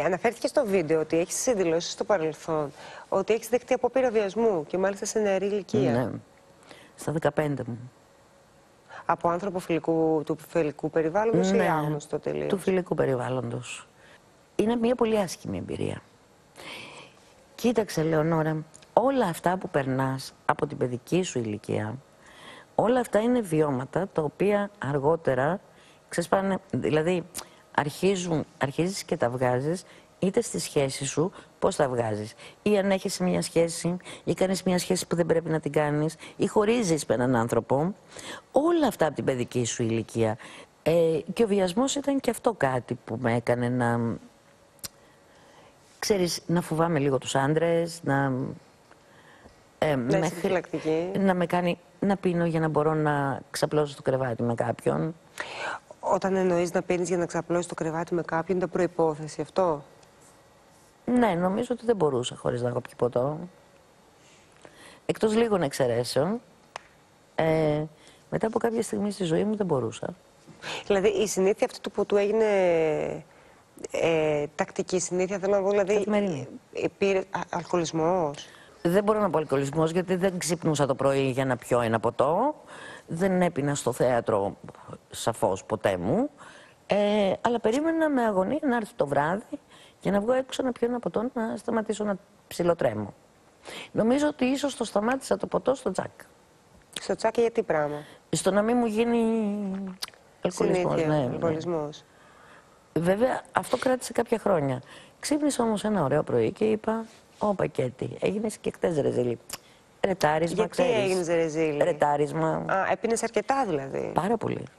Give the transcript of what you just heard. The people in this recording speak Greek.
Αναφέρθηκε στο βίντεο ότι έχεις δηλώσει στο παρελθόν ότι έχεις δεχτεί απόπειρα βιασμού και μάλιστα σε νεαρή ηλικία. Ναι, στα 15 μου. Από άνθρωπο του φιλικού περιβάλλοντος ή άγνωστο τελείως? Του φιλικού περιβάλλοντος. Είναι μια πολύ άσχημη εμπειρία. Κοίταξε, Λεωνόρα, όλα αυτά που περνάς από την παιδική σου ηλικία, όλα αυτά είναι βιώματα τα οποία αργότερα ξεσπάνε, δηλαδή αρχίζεις και τα βγάζεις είτε στη σχέση σου, πώς τα βγάζεις. Ή αν έχεις μια σχέση ή κάνεις μια σχέση που δεν πρέπει να την κάνεις ή χωρίζεις με έναν άνθρωπο. Όλα αυτά από την παιδική σου ηλικία. Και ο βιασμός ήταν και αυτό κάτι που με έκανε να... Ξέρεις, να φοβάμαι λίγο τους άντρες, να με κάνει να πίνω για να μπορώ να ξαπλώσω στο κρεβάτι με κάποιον. Όταν εννοείς να πίνεις για να ξαπλώσεις το κρεβάτι με κάποιον, ήταν προϋπόθεση αυτό? Ναι, νομίζω ότι δεν μπορούσα χωρίς να έχω πιει ποτό. Εκτός λίγων εξαιρέσεων, μετά από κάποια στιγμή στη ζωή μου δεν μπορούσα. Δηλαδή η συνήθεια αυτή του ποτού έγινε τακτική συνήθεια, θέλω να πω, δηλαδή πήρε αλκοολισμός? Δεν μπορώ να πω αλκοολισμός, γιατί δεν ξύπνουσα το πρωί για να πιω ένα ποτό. Δεν έπινα στο θέατρο, σαφώς, ποτέ μου. Αλλά περίμενα με αγωνία να έρθει το βράδυ για να βγω έξω να πιω ένα ποτό, να σταματήσω να ψιλοτρέμω. Νομίζω ότι ίσως το σταμάτησα το ποτό στο τσάκ. Στο τσάκ για τι πράγμα? Στο να μην μου γίνει αλκοολισμός. Συνήθεια, ναι, αλκοολισμός. Βέβαια, αυτό κράτησε κάποια χρόνια. Ξύπνησα όμως ένα ωραίο πρωί και είπα, ω Πακέτη, έγινες και χτες ρεζίλη. Ρετάρισμα, γιατί ξέρεις. Γιατί έγινες ρεζίλη? Ρετάρισμα. Έπινες αρκετά δηλαδή? Πάρα πολύ.